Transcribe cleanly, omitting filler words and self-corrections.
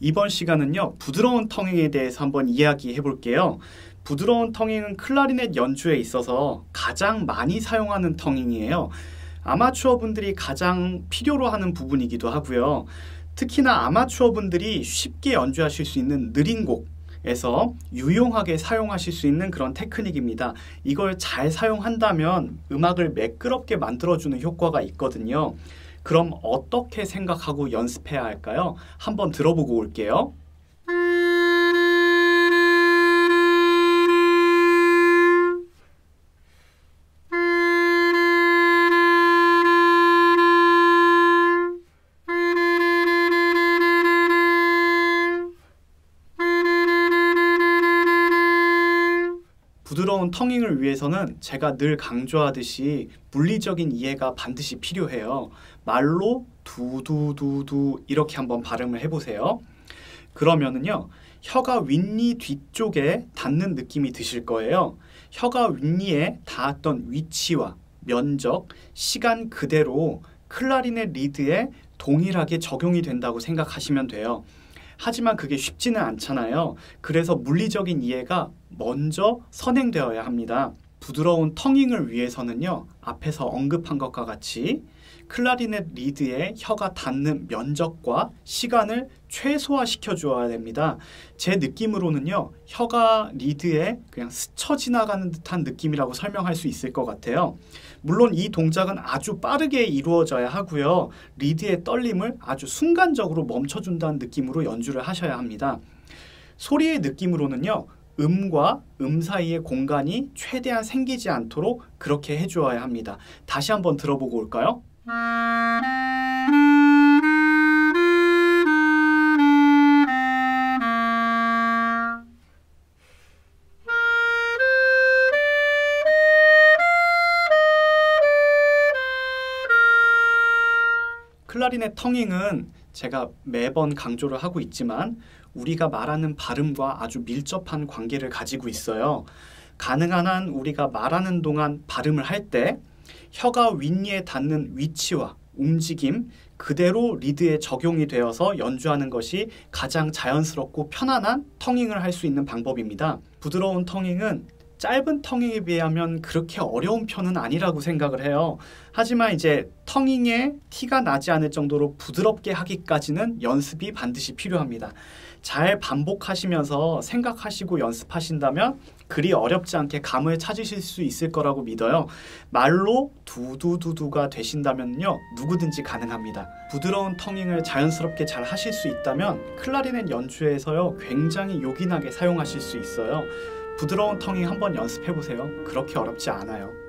이번 시간은요, 부드러운 텅잉에 대해서 한번 이야기해 볼게요. 부드러운 텅잉은 클라리넷 연주에 있어서 가장 많이 사용하는 텅잉이에요. 아마추어 분들이 가장 필요로 하는 부분이기도 하고요. 특히나 아마추어 분들이 쉽게 연주하실 수 있는 느린 곡에서 유용하게 사용하실 수 있는 그런 테크닉입니다. 이걸 잘 사용한다면 음악을 매끄럽게 만들어주는 효과가 있거든요. 그럼 어떻게 생각하고 연습해야 할까요? 한번 들어보고 올게요. 부드러운 텅잉을 위해서는 제가 늘 강조하듯이 물리적인 이해가 반드시 필요해요. 말로 두두두두 이렇게 한번 발음을 해보세요. 그러면은요, 혀가 윗니 뒤쪽에 닿는 느낌이 드실 거예요. 혀가 윗니에 닿았던 위치와 면적, 시간 그대로 클라리넷 리드에 동일하게 적용이 된다고 생각하시면 돼요. 하지만 그게 쉽지는 않잖아요. 그래서 물리적인 이해가 먼저 선행되어야 합니다. 부드러운 텅잉을 위해서는요, 앞에서 언급한 것과 같이 클라리넷 리드에 혀가 닿는 면적과 시간을 최소화시켜 주어야 됩니다. 제 느낌으로는요, 혀가 리드에 그냥 스쳐 지나가는 듯한 느낌이라고 설명할 수 있을 것 같아요. 물론 이 동작은 아주 빠르게 이루어져야 하고요. 리드의 떨림을 아주 순간적으로 멈춰준다는 느낌으로 연주를 하셔야 합니다. 소리의 느낌으로는요, 음과 음 사이의 공간이 최대한 생기지 않도록 그렇게 해주어야 합니다. 다시 한번 들어보고 올까요? 클라리넷 텅잉은 제가 매번 강조를 하고 있지만 우리가 말하는 발음과 아주 밀접한 관계를 가지고 있어요. 가능한 한 우리가 말하는 동안 발음을 할 때 혀가 윗니에 닿는 위치와 움직임 그대로 리드에 적용이 되어서 연주하는 것이 가장 자연스럽고 편안한 텅잉을 할 수 있는 방법입니다. 부드러운 텅잉은 짧은 텅잉에 비하면 그렇게 어려운 편은 아니라고 생각을 해요. 하지만 이제 텅잉에 티가 나지 않을 정도로 부드럽게 하기까지는 연습이 반드시 필요합니다. 잘 반복하시면서 생각하시고 연습하신다면 그리 어렵지 않게 감을 찾으실 수 있을 거라고 믿어요. 말로 두두두두가 되신다면요, 누구든지 가능합니다. 부드러운 텅잉을 자연스럽게 잘 하실 수 있다면 클라리넷 연주에서요, 굉장히 요긴하게 사용하실 수 있어요. 부드러운 텅잉 한번 연습해보세요. 그렇게 어렵지 않아요.